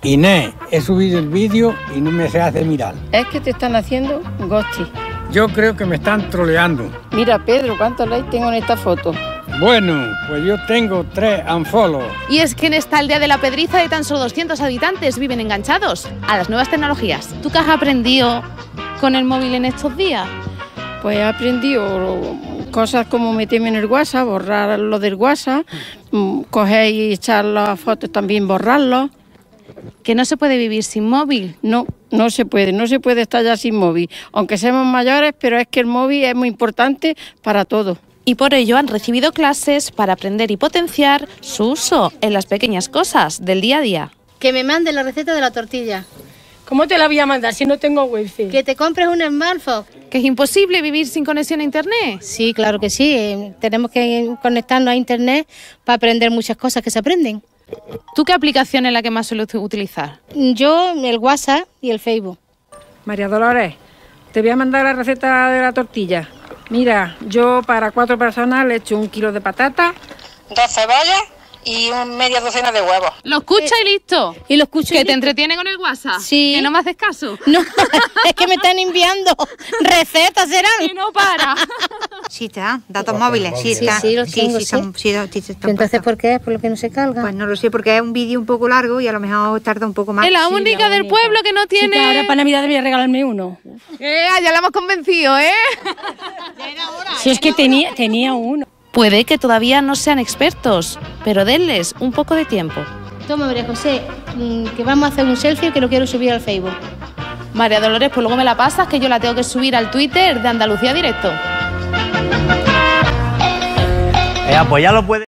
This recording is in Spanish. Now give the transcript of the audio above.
Inés, he subido el vídeo y no me se hace mirar. Es que te están haciendo ghosting. Yo creo que me están troleando. Mira, Pedro, ¿cuántos likes tengo en esta foto? Bueno, pues yo tengo 3 unfollows. Y es que en esta aldea de La Pedriza de tan solo 200 habitantes viven enganchados a las nuevas tecnologías. ¿Tú qué has aprendido con el móvil en estos días? Pues he aprendido cosas como meterme en el WhatsApp, borrar lo del WhatsApp, coger y echar las fotos también, borrarlo. Que no se puede vivir sin móvil. No se puede estar ya sin móvil, aunque seamos mayores, pero es que el móvil es muy importante para todo. Y por ello han recibido clases para aprender y potenciar su uso en las pequeñas cosas del día a día. Que me mande la receta de la tortilla. ¿Cómo te la voy a mandar si no tengo wifi? Que te compres un smartphone. ¿Que es imposible vivir sin conexión a internet? Sí, claro que sí. Tenemos que conectarnos a internet para aprender muchas cosas que se aprenden. ¿Tú qué aplicación es la que más sueles utilizar? Yo, el WhatsApp y el Facebook. María Dolores, te voy a mandar la receta de la tortilla. Mira, yo para 4 personas le echo 1 kilo de patata, 2 cebollas y media docena de huevos. Lo escucha y listo. Y lo escucho. ¿Que te entretiene con el WhatsApp? Sí. ¿Que no me haces caso? No, es que me están enviando recetas, ¿serán? Que no para. Sí, te dan datos móviles. Sí, Sí, sí, los tengo, sí. Entonces, ¿por qué? ¿Por lo que no se carga? Pues no lo sé, porque es un vídeo un poco largo y a lo mejor tarda un poco más. Es la única del pueblo que no tiene... Sí, que ahora para Navidad debería regalarme uno. Ya la hemos convencido, ¿eh? Si es que tenía uno. Puede que todavía no sean expertos, pero denles un poco de tiempo. Toma, María José, que vamos a hacer un selfie que lo quiero subir al Facebook. María Dolores, pues luego me la pasas, que yo la tengo que subir al Twitter de Andalucía Directo. Pues ya lo puede.